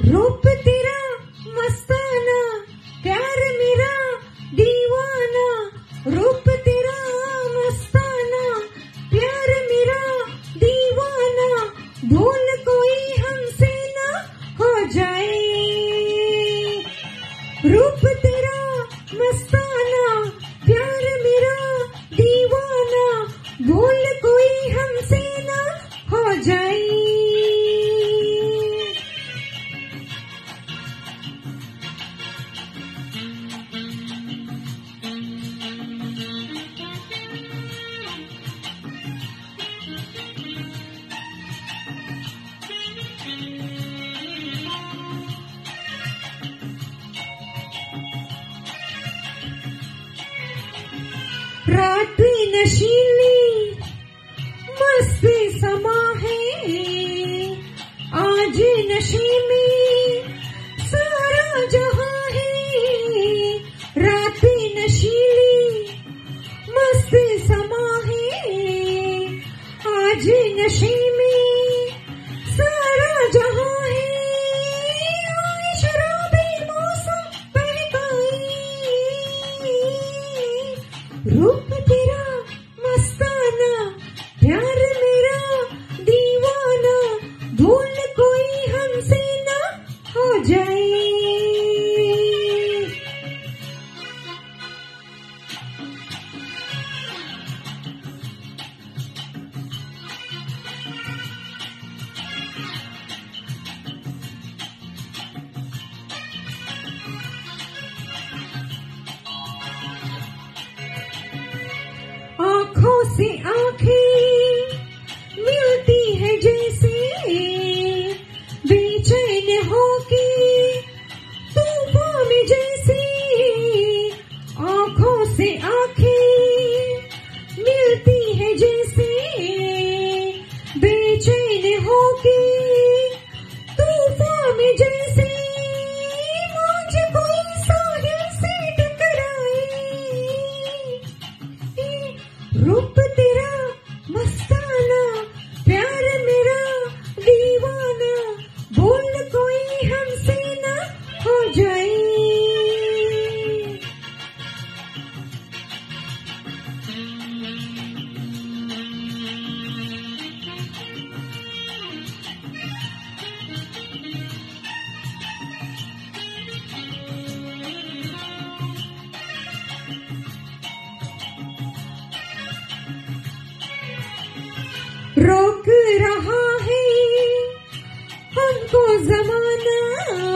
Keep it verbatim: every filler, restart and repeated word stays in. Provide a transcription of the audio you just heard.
रूप तेरा मस्ताना, प्यार मेरा दीवाना। रूप तेरा मस्ताना, प्यार मेरा दीवाना। भूल कोई हमसे ना हो जाए। रूप तेरा मस्ताना, प्यार मेरा दीवाना। भूल कोई हमसे ना हो जाए। रात नशीली मस्त समा है, आज नशे में सारा जहां है। रात नशीली मस्त समा है, आज नशे में सारा जहां है। शराबी मौसम बहकाए। रूप तेरा मस्ताना, प्यार मेरा दीवाना। भूल कोई हमसे ना हो जाए। आँखों से आँखें मिलती है जैसे, बेचैन होके तूफान में जैसे। आँखों से आँखें मिलती है जैसे, बेचैन होके तूफान में जैसे। मुझे कोई साहिल से टकराए। रूप तेरा मस्ताना, प्यार मेरा दीवाना। भूल कोई हमसे ना हो जाए। रोक रहा है हमको ज़माना,